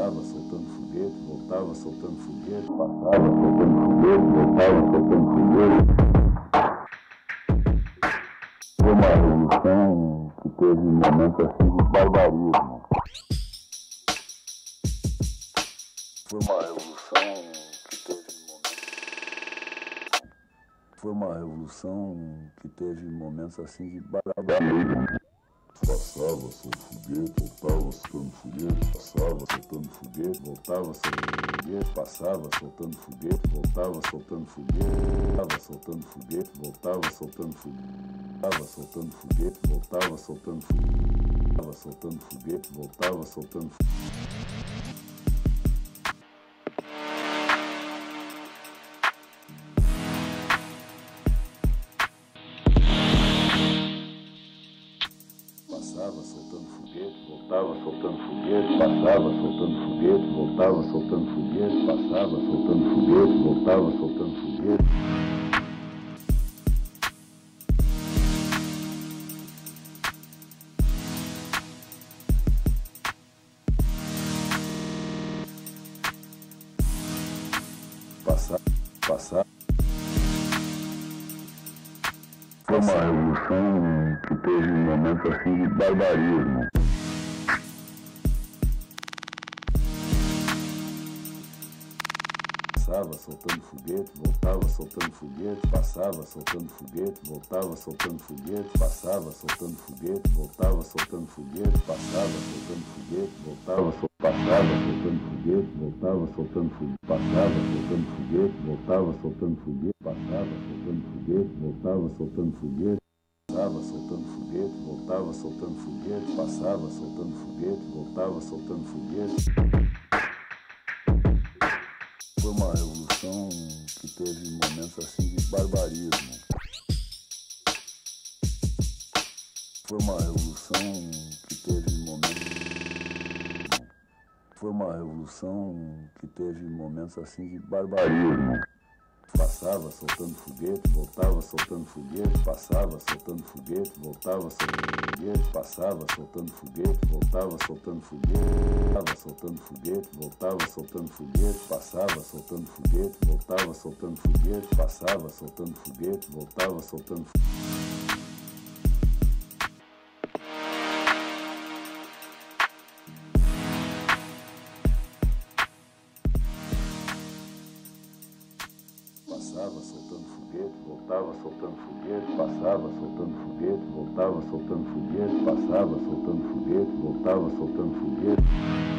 passava soltando foguete, voltava soltando foguete, passava soltando foguete, voltava soltando foguete. Foi uma revolução que teve um momento assim de barbarismo. Foi uma revolução que teve Foi uma revolução que teve momentos assim de barbarismo. Passava soltando foguete, voltava soltando foguete, passava soltando foguete, voltava soltando foguete, passava soltando foguete, voltava soltando foguete, voltava soltando foguete, voltava soltando foguete, voltava soltando foguete, voltava soltando foguete, voltava soltando foguete. Passava soltando foguete, voltava soltando foguete, passava soltando foguete, voltava soltando foguete, passava soltando foguete, voltava soltando foguete. Passar. Foi uma revolução que teve um momento assim de barbarismo. Passava soltando foguete, voltava soltando foguete, passava soltando foguete, voltava soltando foguete, passava soltando foguete, voltava soltando foguete, passava soltando foguete, voltava soltando foguete, voltava soltando foguete, passava soltando foguete, voltava soltando foguete, passava soltando foguete, voltava soltando foguete, passava soltando foguete, voltava soltando foguete, passava soltando foguete, voltava soltando foguete. Foi uma revolução que teve momentos assim de barbarismo. Foi uma revolução que teve momentos. Foi uma revolução que teve momentos assim de barbarismo. Passava soltando foguete, voltava soltando foguete, passava soltando foguete, voltava soltando foguete, passava soltando foguete, voltava soltando foguete, passava soltando foguete, voltava soltando foguete, passava soltando foguete, voltava soltando foguete, passava soltando foguete, voltava soltando foguete. Passava soltando foguete, voltava soltando foguete, passava soltando foguete, voltava soltando foguete, passava soltando foguete, voltava soltando foguete.